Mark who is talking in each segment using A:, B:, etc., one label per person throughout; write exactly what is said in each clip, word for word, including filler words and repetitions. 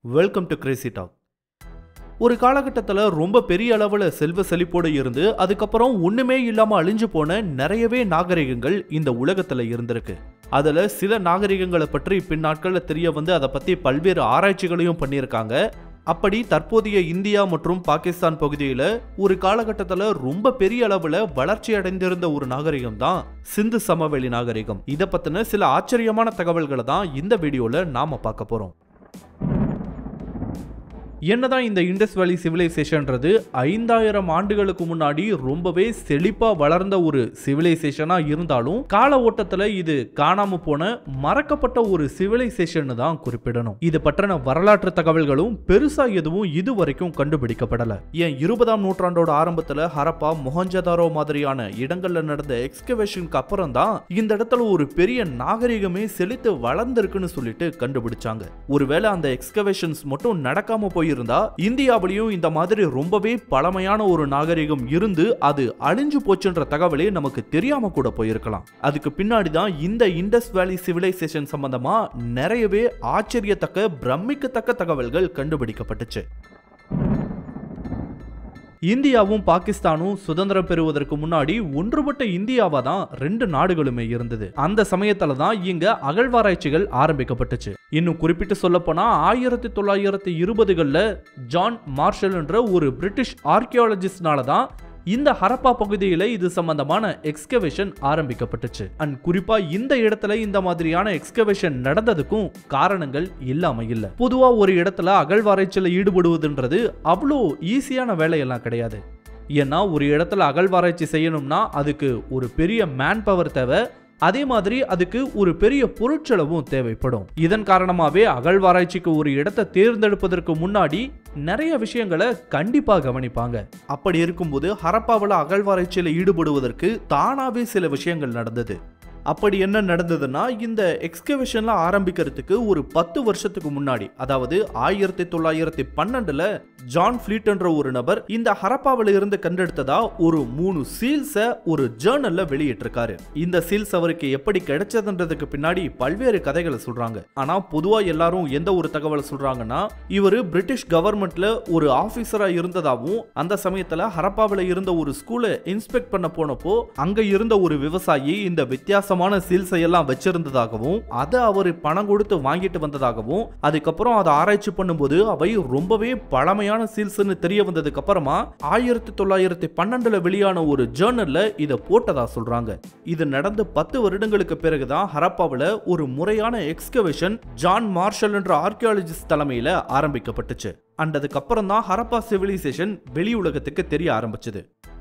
A: Welcome to Crazy talk. ஒரு காலகட்டத்தில் ரொம்ப பெரிய அளவில் செல்வ செழிப்போடு இருந்து அதுக்கப்புறம் ஒண்ணுமே இல்லாம அழிஞ்சு போன நிறையவே நாகரிகங்கள் இந்த உலகத்துல இருந்திருக்கு. அதுல சில நாகரிகங்களை பற்றி பின்னாட்கள்ல தெரிய வந்து அதை பத்தி பல்வேறு ஆராய்ச்சிகளையும் பண்ணியிருக்காங்க. அப்படி தற்போதைய இந்தியா மற்றும் பாகிஸ்தான் பகுதியில ஒரு காலகட்டத்தில் ரொம்ப பெரிய அளவுல வளர்ச்சி அடைந்திருந்த ஒரு நாகரிகம் தான் சிந்து சமவெளி நாகரிகம். இதை பத்தின சில ஆச்சரியமான தகவல்களை தான் இந்த வீடியோல நாம பார்க்க போறோம். என்னதான் இந்த இண்டஸ் வேலி சிவிலைசேஷன்றது ஐந்தாயிரம் ஆண்டுகளுக்கு முன்னாடி ரொம்பவே செழிப்பா வளர்ந்த ஒரு சிவிலைசேஷனா இருந்தாலும் கால ஓட்டத்துல இது காணாம போன மறக்கப்பட்ட ஒரு சிவிலைசேஷன் தான் குறிப்பிடணும். இது பற்றின வரலாற்று தகவல்களும் பெருசா எதுவும் இது வரைக்கும் கண்டுபிடிக்கப்படல. ஏன் இருபதாம் நூற்றாண்டோட ஆரம்பத்துல ஹரப்பா, மொஹஞ்சதாரோ மாதிரியான இடங்கள்ல நடந்த எக்ஸ்கவேஷனுக்கு அப்புறம் தான் இந்த இடத்துல ஒரு பெரிய நாகரிகமே செழித்து வளர்ந்திருக்குன்னு சொல்லிட்டு கண்டுபிடிச்சாங்க. ஒருவேளை அந்த எக்ஸ்கவேஷன்ஸ் மட்டும் நடக்காம போய் இருந்தா இந்தியாவிலையும் இந்த மாதிரி ரொம்பவே பழமையான ஒரு நாகரிகம் இருந்து அது அழிஞ்சு போச்சுன்ற தகவலே நமக்கு தெரியாம கூட போயிருக்கலாம். அதுக்கு பின்னாடி தான் இந்த இண்டஸ் வேலி சிவிலைசேஷன் சம்பந்தமா நிறையவே ஆச்சரியத்தக்க பிரமிக்கத்தக்க தகவல்கள் கண்டுபிடிக்கப்பட்டுச்சு. இந்தியாவும் பாகிஸ்தானும் சுதந்திரம் பெறுவதற்கு முன்னாடி ஒன்றுபட்ட இந்தியாவா தான் ரெண்டு நாடுகளுமே இருந்தது. அந்த சமயத்துல தான் இங்க அகழ்வாராய்ச்சிகள் ஆரம்பிக்கப்பட்டுச்சு. இன்னும் குறிப்பிட்டு சொல்ல போனா ஆயிரத்தி தொள்ளாயிரத்தி இருபதுகள்ல ஜான் மார்ஷல் என்ற ஒரு பிரிட்டிஷ் ஆர்கியாலஜிஸ்ட்னால தான் இந்த ஹரப்பா பகுதியில இது சம்பந்தமான எக்ஸ்கவேஷன் ஆரம்பிக்கப்பட்டுச்சு. அண்ட் குறிப்பா இந்த இடத்துல இந்த மாதிரியான எக்ஸ்கவேஷன் நடந்ததுக்கும் காரணங்கள் இல்லாம இல்ல. பொதுவா ஒரு இடத்துல அகழ்வாராய்ச்சியில ஈடுபடுவதுன்றது அவ்வளோ ஈஸியான வேலையெல்லாம் கிடையாது. ஏன்னா ஒரு இடத்துல அகழ்வாராய்ச்சி செய்யணும்னா அதுக்கு ஒரு பெரிய மேன் பவர் தேவை. அதே மாதிரி அதுக்கு ஒரு பெரிய பொருட்செலவும் தேவைப்படும். இதன் காரணமாவே அகழ்வாராய்ச்சிக்கு ஒரு இடத்தை தேர்ந்தெடுப்பதற்கு முன்னாடி நிறைய விஷயங்களை கண்டிப்பா கவனிப்பாங்க. அப்படி இருக்கும்போது ஹரப்பாவில் அகழ்வாராய்ச்சியில ஈடுபடுவதற்கு தானாவே சில விஷயங்கள் நடந்தது. அப்படி என்ன நடந்ததுன்னா, இந்த எக்ஸ்கவேஷன்ல ஆரம்பிக்கிறதுக்கு ஒரு பத்து வருஷத்துக்கு முன்னாடி, அதாவது ஆயிரத்தி தொள்ளாயிரத்தி பன்னெண்டுல ஜான் ஃபிளீட் என்ற ஒரு நபர் இந்த ஹரப்பாவில இருந்து கண்டெடுத்ததா ஒரு மூணு சீல்ஸ ஒரு ஜேர்னல்ல வெளியிட்டிருக்காரு. இந்த சீல்ஸ் அவருக்கு எப்படி கிடைச்சதுன்றதுக்கு பின்னாடி பல்வேறு கதைகளை சொல்றாங்க. ஆனா பொதுவா எல்லாரும் எந்த ஒரு தகவலை சொல்றாங்கன்னா, இவரு பிரிட்டிஷ் கவர்மெண்ட்ல ஒரு ஆபீசரா இருந்ததாகவும் அந்த சமயத்துல ஹரப்பாவில இருந்த ஒரு ஸ்கூலை இன்ஸ்பெக்ட் பண்ண போனப்போ அங்க இருந்த ஒரு விவசாயி இந்த வித்தியாச சீல்ஸை எல்லாம் வச்சிருந்ததாகவும் அதை அவர் பணம் கொடுத்து வாங்கிட்டு வந்ததாகவும் அதுக்கப்புறம் அதை ஆராய்ச்சி பண்ணும்போது அவை ரொம்பவே பழமையான சீல்ஸ்னு தெரிய வந்ததுக்கு அப்புறமா ஆயிரத்தி தொள்ளாயிரத்தி பன்னெண்டுல வெளியான ஒரு ஜேர்னல்ல இதை போட்டதா சொல்றாங்க. இது நடந்து பத்து வருடங்களுக்கு பிறகுதான் ஹரப்பாவில் ஒரு முறையான எக்ஸ்கவேஷன் ஜான் மார்ஷல் என்ற ஆர்கியாலஜிஸ்ட் தலைமையில ஆரம்பிக்கப்பட்டுச்சு. அண்ட் அதுக்கப்புறம் தான் ஹரப்பா சிவிலைசேஷன் வெளி உலகத்துக்கு தெரிய ஆரம்பிச்சது.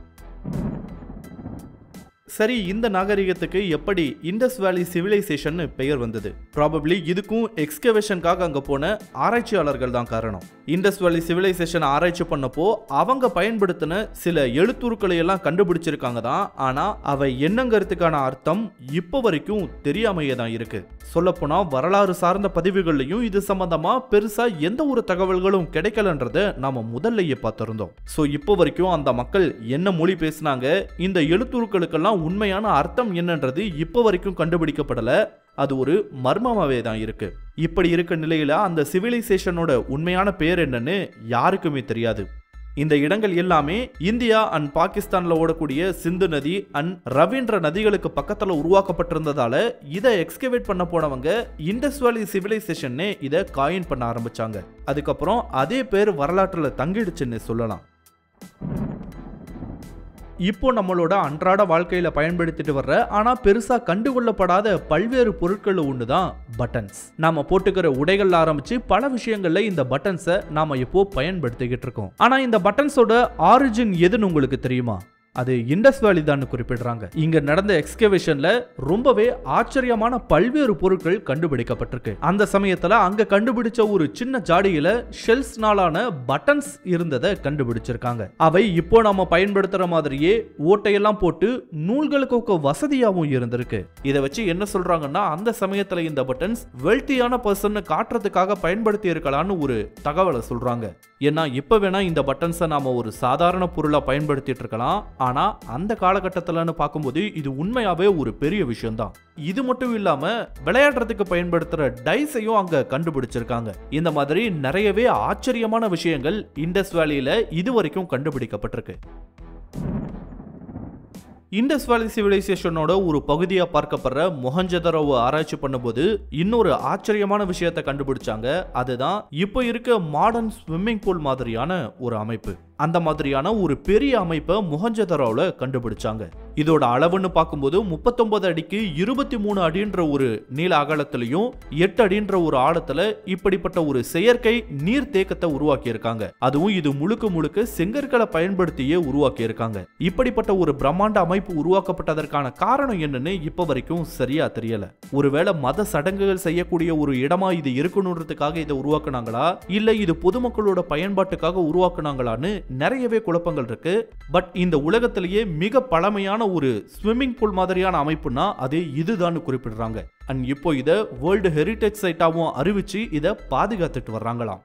A: சரி, இந்த நாகரிகத்துக்கு எப்படி இண்டஸ் வேலி சிவிலைசேஷன் பெயர் வந்தது? ப்ராபப்ளி இதுக்கும் எக்ஸ்கவேஷனுக்காக அங்க போன ஆராய்ச்சியாளர்கள் தான் காரணம். இண்டஸ் வேலி சிவிலைசேஷன் ஆராய்ச்சி பண்ணப்போ அவங்க பயன்படுத்தின சில எழுத்துருக்களை எல்லாம் கண்டுபிடிச்சிருக்காங்க தான். ஆனா அவை என்னங்கிறதுக்கான அர்த்தம் இப்போ வரைக்கும் தெரியாமையே தான் இருக்கு. சொல்லப்போனா வரலாறு சார்ந்த பதிவுகள்லையும் இது சம்பந்தமா பெருசா எந்த ஒரு தகவல்களும் கிடைக்கலன்றத நாம முதல்லயே பார்த்திருந்தோம். சோ இப்போ வரைக்கும் அந்த மக்கள் என்ன மொழி பேசினாங்க, இந்த எழுத்துருக்களுக்கெல்லாம் உண்மையான அர்த்தம் என்னன்றது இப்போ வரைக்கும் கண்டுபிடிக்கப்படல. அது ஒரு மர்மமாவே தான் இருக்கு. இப்படி இருக்க நிலையில அந்த சிவிலைசேஷனோட உண்மையான பெயர் என்னன்னு யாருக்குமே தெரியாது. இந்த இடங்கள் எல்லாமே இந்தியா அண்ட் பாகிஸ்தான்ல ஓடக்கூடிய சிந்து நதி அண்ட் ரவீன்ற நதிகளுக்கு பக்கத்துல உருவாக்கப்பட்டிருந்ததால இதை எக்ஸ்கவேட் பண்ண போனவங்க இண்டஸ் வேலி சிவிலைசேஷன் இதை காயின் பண்ண ஆரம்பிச்சாங்க. அதுக்கப்புறம் அதே பேர் வரலாற்றுல தங்கிடுச்சுன்னு சொல்லலாம். இப்போ நம்மளோட அன்றாட வாழ்க்கையில பயன்படுத்திட்டு வர்ற ஆனா பெருசா கண்டுகொள்ளப்படாத பல்வேறு பொருட்கள் ஒண்ணுதான் பட்டன்ஸ். நாம போட்டுக்கிற உடைகள்ல ஆரம்பிச்சு பல விஷயங்கள்ல இந்த பட்டன்ஸை நாம இப்போ பயன்படுத்திக்கிட்டு இருக்கோம். ஆனா இந்த பட்டன்ஸோட ஆரிஜின் எதுன்னு உங்களுக்கு தெரியுமா? அது இண்டஸ் வேலி தான் குறிப்பிடுறாங்க. இங்க நடந்த எக்ஸ்கவேஷன்ல ரொம்பவே ஆச்சரியமான பல்வேறு பொருட்கள் கண்டுபிடிக்கப்பட்டிருக்கு. அந்த சமயத்துல அங்க கண்டுபிடிச்ச ஒரு சின்ன ஜாடியில ஷெல்ஸ்னாலான பட்டன்ஸ் இருந்ததை கண்டுபிடிச்சிருக்காங்க. அவை இப்போ நாம பயன்படுத்துற மாதிரியே ஓட்டையெல்லாம் போட்டு நூல்களுக்கு வசதியாகவும் இருந்திருக்கு. இதை வச்சு என்ன சொல்றாங்கன்னா, அந்த சமயத்துல இந்த பட்டன்ஸ் வெல்த்தியான பர்சன் காட்டுறதுக்காக பயன்படுத்தி இருக்கலாம்னு ஒரு தகவலை சொல்றாங்க. ஏன்னா இப்ப வேணா இந்த பட்டன்ஸை நாம ஒரு சாதாரண பொருளா பயன்படுத்திட்டு இருக்கலாம். ஆனா அந்த காலகட்டத்தில்னு பார்க்கும்போது இது உண்மையாவே ஒரு பெரிய விஷயம் தான். இது மட்டும் இல்லாம விளையாடுறதுக்கு பயன்படுத்துற டைஸையும் அங்க கண்டுபிடிச்சிருக்காங்க. இந்த மாதிரி நிறையவே ஆச்சரியமான விஷயங்கள் இண்டஸ் வேலியில இதுவரைக்கும் கண்டுபிடிக்கப்பட்டிருக்கு. இண்டஸ் வேலி சிவிலைசேஷனோட ஒரு பகுதியா பார்க்கப்படுற மொஹஞ்சதாரோவை ஆராய்ச்சி பண்ணும்போது இன்னொரு ஆச்சரியமான விஷயத்தை கண்டுபிடிச்சாங்க. அதுதான் இப்போ இருக்க மாடர்ன் ஸ்விம்மிங் பூல் மாதிரியான ஒரு அமைப்பு. அந்த மாதிரியான ஒரு பெரிய அமைப்பை மொஹஞ்சதாரோல கண்டுபிடிச்சாங்க. இதோட அளவுன்னு பார்க்கும்போது முப்பத்தொன்பது அடிக்கு இருபத்தி மூணு அடின்ற ஒரு நீள அகலத்திலையும் எட்டு அடின்ற ஒரு ஆழத்துல இப்படிப்பட்ட ஒரு செயற்கை நீர் தேக்கத்தை உருவாக்கி இருக்காங்க. அதுவும் இது முழுக்க முழுக்க செங்கற்களை பயன்படுத்தியே உருவாக்கி இருக்காங்க. இப்படிப்பட்ட ஒரு பிரம்மாண்ட அமைப்பு உருவாக்கப்பட்டதற்கான காரணம் என்னன்னு இப்ப வரைக்கும் சரியா தெரியல. ஒருவேளை மத சடங்குகள் செய்யக்கூடிய ஒரு இடமா இது இருக்கணும்ன்றதுக்காக இதை உருவாக்குனாங்களா, இல்ல இது பொதுமக்களோட பயன்பாட்டுக்காக உருவாக்குனாங்களான்னு நிறையவே குழப்பங்கள் இருக்கு. பட் இந்த உலகத்திலேயே மிக பழமையான ஒரு ஸ்விம்மிங் பூல் மாதிரியான அமைப்புனா அது இதுதான் குறிப்பிடுறாங்க. அண்ட் இப்போ இத வேர்ல்டு ஹெரிடேஜ் சைட்டாவும் அறிவிச்சு இத பாதுகாத்துட்டு வர்றாங்களாம்.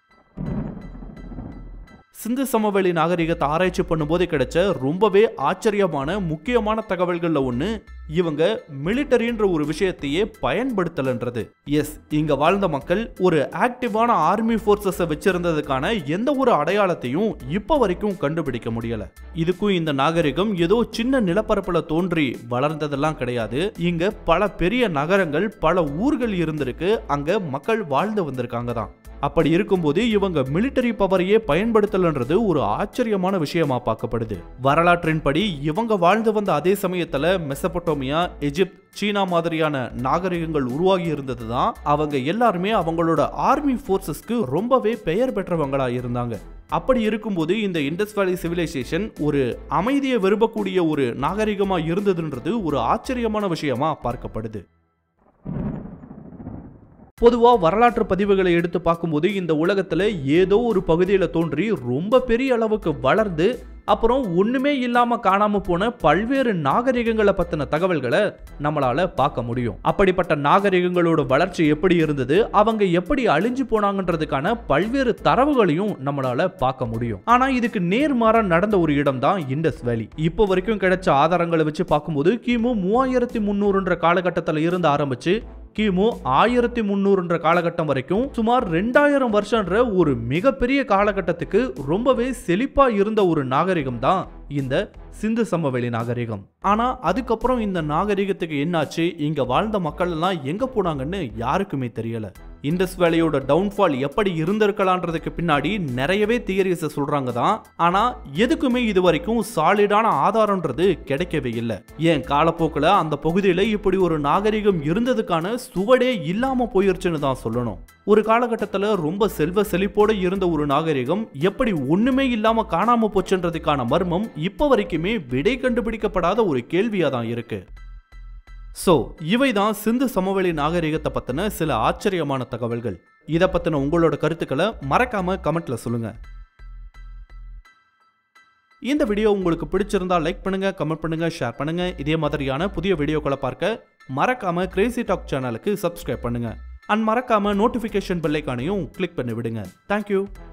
A: சிந்து சமவெளி நாகரிகத்தை ஆராய்ச்சி பண்ணும்போது கிடைச்ச ரொம்பவே ஆச்சரியமான முக்கியமான தகவல்கள்ல ஒண்ணு இவங்க மிலிட்டரின்ற ஒரு விஷயத்தையே பயன்படுத்தலன்றது. எஸ், இங்க வாழ்ந்த மக்கள் ஒரு ஆக்டிவான ஆர்மி போர்சஸை வச்சிருந்ததுக்கான எந்த ஒரு அடையாளத்தையும் இப்ப வரைக்கும் கண்டுபிடிக்க முடியல. இதுக்கும் இந்த நாகரிகம் ஏதோ சின்ன நிலப்பரப்புல தோன்றி வளர்ந்ததெல்லாம் கிடையாது. இங்க பல பெரிய நகரங்கள், பல ஊர்கள் இருந்திருக்கு. அங்க மக்கள் வாழ்ந்து வந்திருக்காங்க தான். அப்படி இருக்கும்போது இவங்க மிலிட்டரி பவரையே பயன்படுத்தலன்றது ஒரு ஆச்சரியமான விஷயமா பார்க்கப்படுது. வரலாற்றின் படி இவங்க வாழ்ந்து வந்த அதே சமயத்துல மெசபடோமியா, எஜிப்த், சீனா மாதிரியான நாகரிகங்கள் உருவாகி இருந்ததுதான். அவங்க எல்லாருமே அவங்களோட ஆர்மி போர்சஸ்க்கு ரொம்பவே பெயர் பெற்றவங்களா இருந்தாங்க. அப்படி இருக்கும்போது இந்த இண்டஸ் வேலி சிவிலைசேஷன் ஒரு அமைதியை விரும்பக்கூடிய ஒரு நாகரிகமா இருந்ததுன்றது ஒரு ஆச்சரியமான விஷயமா பார்க்கப்படுது. பொதுவா வரலாற்று பதிவுகளை எடுத்து பார்க்கும்போது இந்த உலகத்துல ஏதோ ஒரு பகுதியில தோன்றி ரொம்ப பெரிய அளவுக்கு வளர்ந்து அப்புறம் ஒண்ணுமே இல்லாம காணாம போன பல்வேறு நாகரிகங்களை பத்தின தகவல்களை நம்மளால பார்க்க முடியும். அப்படிப்பட்ட நாகரிகங்களோட வளர்ச்சி எப்படி இருந்தது, அவங்க எப்படி அழிஞ்சு போனாங்கன்றதுக்கான பல்வேறு தரவுகளையும் நம்மளால பார்க்க முடியும். ஆனா இதுக்கு நேர்மாறா நடந்த ஒரு இடம் தான் இண்டஸ் வேலி. இப்போ வரைக்கும் கிடைச்ச ஆதாரங்களை வச்சு பார்க்கும்போது கிமு மூவாயிரத்தி முன்னூறுன்ற காலகட்டத்தில் இருந்து ஆரம்பிச்சு கிமு ஆயிரத்தி முன்னூறுன்ற காலகட்டம் வரைக்கும் சுமார் ரெண்டாயிரம் வருஷம்ன்ற ஒரு மிகப்பெரிய காலகட்டத்துக்கு ரொம்பவே செழிப்பா இருந்த ஒரு நாகரிகம் தான் இந்த சிந்து சமவெளி நாகரிகம். ஆனா அதுக்கப்புறம் இந்த நாகரிகத்துக்கு என்னாச்சு, இங்க வாழ்ந்த மக்கள் எல்லாம் எங்க போனாங்கன்னு யாருக்குமே தெரியல. இண்டஸ் வேலியோட டவுன்ஃபால் எப்படி இருந்திருக்கலான்றதுக்கு பின்னாடி நிறையவே தியரிஸ் சொல்றாங்க தான். ஆனா எதுக்குமே இது வரைக்கும் சாலிடான ஆதாரம்ன்றது கிடைக்கவே இல்லை. ஏன் காலப்போக்கில் அந்த பகுதியில இப்படி ஒரு நாகரிகம் இருந்ததுக்கான சுவடே இல்லாம போயிருச்சுன்னு தான் சொல்லணும். ஒரு காலகட்டத்தில் ரொம்ப செல்வ செழிப்போட இருந்த ஒரு நாகரிகம் எப்படி ஒண்ணுமே இல்லாம காணாம போச்சுன்றதுக்கான மர்மம் இப்ப வரைக்குமே விடை கண்டுபிடிக்கப்படாத ஒரு கேள்வியா தான் இருக்கு. சோ இவைதான் சிந்து சமவெளி நாகரிகத்தை பத்தின சில ஆச்சரியமான தகவல்கள். இதை பத்தின உங்களோட கருத்துக்களை மறக்காம கமெண்ட்ல சொல்லுங்க. இந்த வீடியோ உங்களுக்கு பிடிச்சிருந்தா லைக் பண்ணுங்க, கமெண்ட் பண்ணுங்க, ஷேர் பண்ணுங்க. இதே மாதிரியான புதிய வீடியோக்களை பார்க்க மறக்காம கிரேசி டாக் சேனலுக்கு சப்ஸ்கிரைப் பண்ணுங்க. அண்ட் மறக்காம நோட்டிபிகேஷன் பெல் ஐகானையும் கிளிக் பண்ணி விடுங்க. தேங்க்யூ.